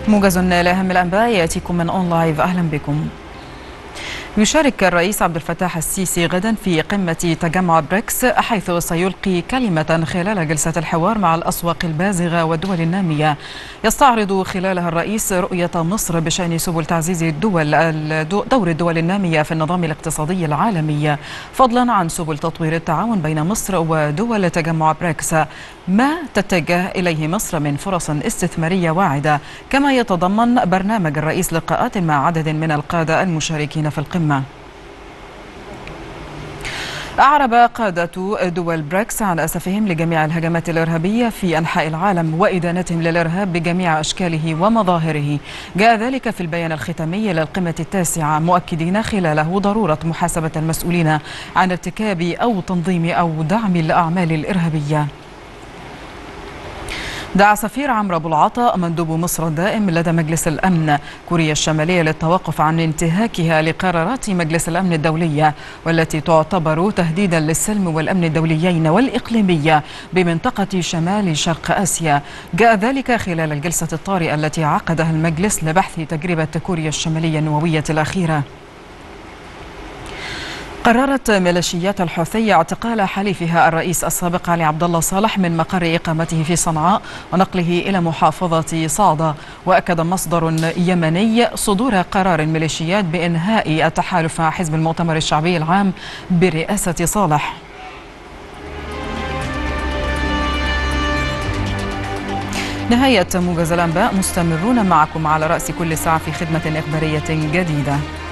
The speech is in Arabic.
موجز لأهم الأنباء يأتيكم من أون لايف. أهلا بكم. يشارك الرئيس عبد الفتاح السيسي غدا في قمة تجمع بريكس، حيث سيلقي كلمة خلال جلسة الحوار مع الأسواق البازغة والدول النامية. يستعرض خلالها الرئيس رؤية مصر بشأن سبل تعزيز دور الدول النامية في النظام الاقتصادي العالمي، فضلا عن سبل تطوير التعاون بين مصر ودول تجمع بريكس، ما تتجه إليه مصر من فرص استثمارية واعدة. كما يتضمن برنامج الرئيس لقاءات مع عدد من القادة المشاركين في القمة. أعرب قادة دول بريكس عن أسفهم لجميع الهجمات الإرهابية في أنحاء العالم وإدانتهم للإرهاب بجميع أشكاله ومظاهره. جاء ذلك في البيان الختامي للقمة التاسعة، مؤكدين خلاله ضرورة محاسبة المسؤولين عن ارتكاب أو تنظيم أو دعم الأعمال الإرهابية. دعا سفير عمرو أبو العطا مندوب مصر الدائم لدى مجلس الأمن كوريا الشمالية للتوقف عن انتهاكها لقرارات مجلس الأمن الدولية، والتي تعتبر تهديدا للسلم والأمن الدوليين والإقليمية بمنطقة شمال شرق آسيا. جاء ذلك خلال الجلسة الطارئة التي عقدها المجلس لبحث تجربة كوريا الشمالية النووية الأخيرة. قررت ميليشيات الحوثي اعتقال حليفها الرئيس السابق علي عبد الله صالح من مقر إقامته في صنعاء ونقله إلى محافظة صعدة. وأكد مصدر يمني صدور قرار الميليشيات بإنهاء التحالف مع حزب المؤتمر الشعبي العام برئاسة صالح. نهاية موجز الأنباء، مستمرون معكم على رأس كل ساعة في خدمة إخبارية جديدة.